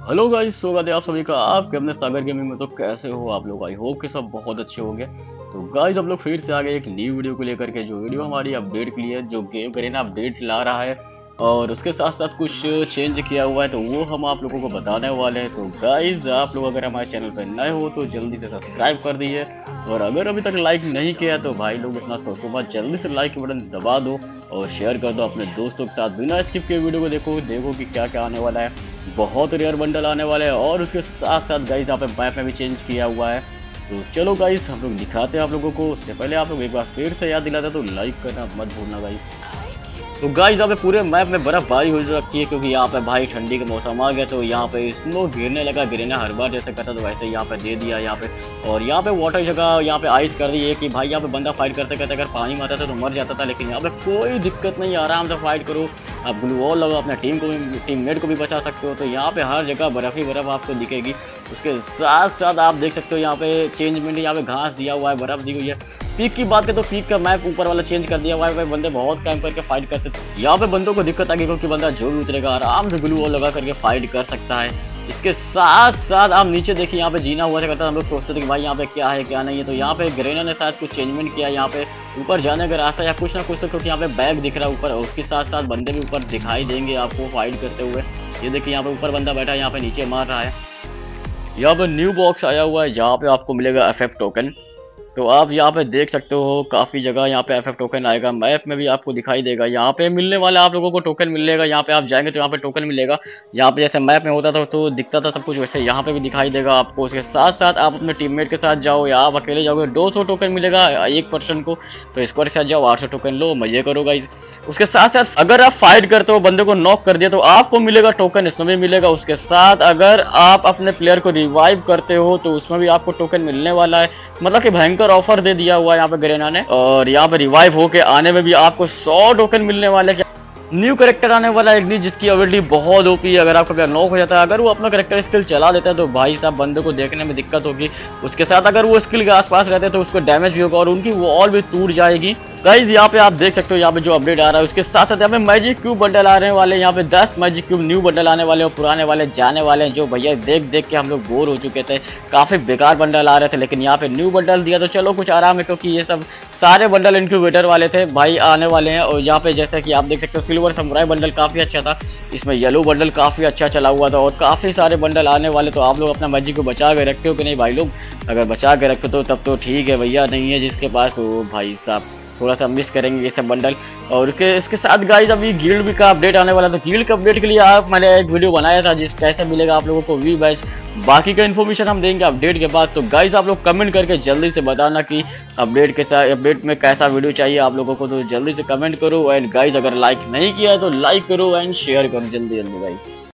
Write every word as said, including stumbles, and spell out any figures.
Hello guys, स्वागत है आप सभी का आपके अपने सागर गेमिंग में। तो कैसे हो आप लोग? आई होप कि सब बहुत अच्छे होंगे। तो गाइस हम लोग फिर से आ गए एक न्यू वीडियो को लेकर के, जो वीडियो हमारी अपडेट के लिए है, जो गेम करेना अपडेट ला रहा है और उसके साथ साथ कुछ चेंज किया हुआ है, तो वो हम आप लोगों को बताने वाले हैं। तो गाइस आप लोग अगर हमारे चैनल पर नए हो तो जल्दी से सब्सक्राइब कर दीजिए, और अगर अभी तक लाइक नहीं किया तो भाई लोग इतना सोचो मत, जल्दी से लाइक बटन दबा दो और शेयर कर दो अपने दोस्तों के साथ। बिना स्किप के वीडियो को देखो देखो कि क्या क्या आने वाला है। बहुत रेयर बंडल आने वाले हैं और उसके साथ साथ गाइस यहाँ पे मैप में भी चेंज किया हुआ है। तो चलो गाइस हम लोग दिखाते हैं आप लोगों को। उससे पहले आप लोग एक बार फिर से याद दिलाते, तो लाइक करना मत भूलना गाइस। तो गाइस यहाँ पे पूरे मैप में बर्फबारी हो रखी है, क्योंकि यहाँ पे भाई ठंडी का मौसम आ गया, तो यहाँ पे स्नो गिरने लगा। गिरना हर बार जैसे करता तो वैसे यहाँ पे दे दिया यहाँ पे। और यहाँ पे वाटर जगह यहाँ पे आइस कर दी है कि भाई यहाँ पे बंदा फाइट करते करते अगर पानी में आता था तो मर जाता था, लेकिन यहाँ पे कोई दिक्कत नहीं, आराम से फाइट करो। आप ग्लू वॉल लगाओ, अपने टीम को भी टीममेट को भी बचा सकते हो। तो यहाँ पे हर जगह बर्फ ही बर्फ आपको दिखेगी। उसके साथ साथ आप देख सकते हो यहाँ पे चेंजमेंट, यहाँ पे घास दिया हुआ है, बर्फ दी हुई है। पीक की बात करें तो पीक का मैप ऊपर वाला चेंज कर दिया हुआ है। बंदे बहुत टाइम करके फाइट करते थे, यहाँ पे बंदों को दिक्कत आ गई, क्योंकि बंदा जो भी उतरेगा आराम से ग्लू वॉल लगा करके फाइट कर सकता है। इसके साथ साथ आप नीचे देखिए, यहाँ पे जीना हुआ करता था। हम लोग सोचते थे कि भाई यहाँ पे क्या है क्या नहीं है, तो यहाँ पे ग्रेना ने शायद कुछ चेंजमेंट किया यहाँ पे ऊपर जाने का रास्ता या कुछ ना कुछ, तो क्योंकि यहाँ पे बैग दिख रहा है ऊपर, और उसके साथ साथ बंदे भी ऊपर दिखाई देंगे आपको फाइट करते हुए। ये देखिए यहाँ पे ऊपर बंदा बैठा है, यहाँ पे नीचे मार रहा है। यहाँ पे न्यू बॉक्स आया हुआ है, जहाँ पे आपको मिलेगा एफ एफ टोकन। तो आप यहाँ पे देख सकते हो काफ़ी जगह यहाँ पे एफ एफ टोकन आएगा, मैप में भी आपको दिखाई देगा। यहाँ पे मिलने वाला आप लोगों को टोकन मिलेगा, यहाँ पे आप जाएंगे तो यहाँ पे टोकन मिलेगा। यहाँ पे जैसे मैप में होता था तो दिखता था सब कुछ, वैसे यहाँ पे भी दिखाई देगा आपको। उसके साथ साथ आप अपने टीममेट के साथ जाओ या आप अकेले जाओगे, दो सौ टोकन मिलेगा एक पर्सन को। तो स्क्वाड के साथ जाओ, आठ सौ टोकन लो, मजे करो गाइस। उसके साथ साथ अगर आप फाइट करते हो, बंदे को नॉक कर दिया, तो आपको मिलेगा टोकन, इसमें भी मिलेगा। उसके साथ अगर आप अपने प्लेयर को रिवाइव करते हो तो उसमें भी आपको टोकन मिलने वाला है। मतलब कि भयंकर ऑफर दे दिया हुआ है यहाँ पे गरेना ने। और यहाँ पे रिवाइव होके आने में भी आपको सौ टोकन मिलने वाले। न्यू कैरेक्टर आने वाला है एक, जिसकी एबिलिटी बहुत ओपी है। अगर आपका प्लेयर नॉक हो जाता है, अगर वो अपना कैरेक्टर स्किल चला देता है, तो भाई साहब बंदे को देखने में दिक्कत होगी। उसके साथ अगर वो स्किल के आसपास रहते हैं तो उसको डैमेज भी होगा और उनकी वॉल भी टूट जाएगी। गाइस यहाँ पे आप देख सकते हो, यहाँ पे जो अपडेट आ रहा है उसके साथ साथ यहाँ पे मैजिक क्यूब बंडल आने वाले हैं। यहाँ पे दस मैजिक क्यूब न्यू बंडल आने वाले हैं, और पुराने वाले जाने वाले हैं, जो भैया देख देख के हम लोग बोर हो चुके थे। काफी बेकार बंडल आ रहे थे, लेकिन यहाँ पे न्यू बंडल दिया तो चलो कुछ आराम है, क्योंकि ये सब सारे बंडल इनक्यूबेटर वाले थे भाई, आने वाले हैं। और यहाँ पे जैसे कि आप देख सकते हो सिल्वर समुराई बंडल काफी अच्छा था, इसमें येलो बंडल काफी अच्छा चला हुआ था, और काफी सारे बंडल आने वाले। तो आप लोग अपना मैजिक को बचा के रखते हो कि नहीं भाई लोग? अगर बचा के रखते हो तब तो ठीक है भैया, नहीं है जिसके पास तो भाई साहब थोड़ा सा मिस करेंगे ये सब बंडल। और उसके इसके साथ गाइस अभी गिल्ड भी का अपडेट आने वाला, तो गिल्ड का अपडेट के लिए आप मैंने एक वीडियो बनाया था, जिस कैसे मिलेगा आप लोगों को वी बैच। बाकी का इन्फॉर्मेशन हम देंगे अपडेट के बाद। तो गाइस आप लोग कमेंट करके जल्दी से बताना कि अपडेट के साथ अपडेट में कैसा वीडियो चाहिए आप लोगों को, तो जल्दी से कमेंट करो। एंड गाइस अगर लाइक नहीं किया है तो लाइक करो एंड शेयर करो जल्दी जल्दी गाइस।